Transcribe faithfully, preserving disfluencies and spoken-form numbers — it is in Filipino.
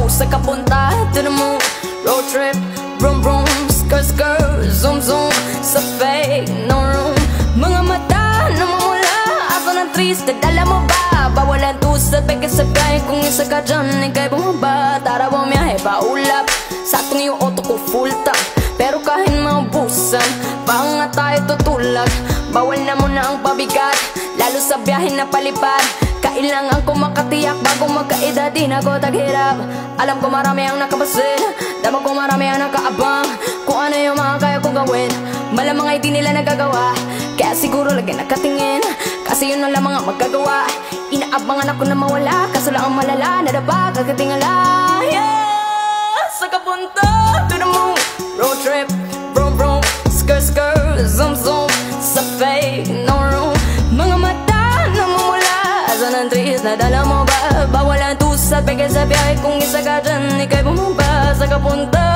Sa kapunta to the moon. Road trip, vroom vroom, skirt skirt, zoom zoom. Sa fake, no room. Mga mata namumula, ako ng triste, dala mo ba? Bawalan tusad, peke sabay. Kung isa ka dyan, ikay bumaba. Tara bumiyahe, paulap. Sa atong yung auto ko full tank, pero kahit maubusan, baka nga tayo tutulak. Bawal na muna ang pabigat, lalo sa biyahe na palipad. Kailangan ko makatiyak bago magkaedad, di na ko taghirap. Alam ko marami ang nakapasin, damang ko marami ang nakaabang. Kung ano yung mga kaya kong gawin, malamang ay di nila nagagawa. Kaya siguro lagi nakatingin, kasi yun na lamang ang magagawa. Inaabangan ako na mawala, kaso lang ang malala, nadapa, kagatingala. Yeah! Sa kapunta to the moon. Road trip, vroom vroom, skirt skirt, zoom zoom. Sa fake, no room. Mga mata namumula, asa ng tris, nadala mo ba? Bawal ang tusad, peke sa biyahe. Kung isa ka dyan, ikay bumaba. Sa kapunta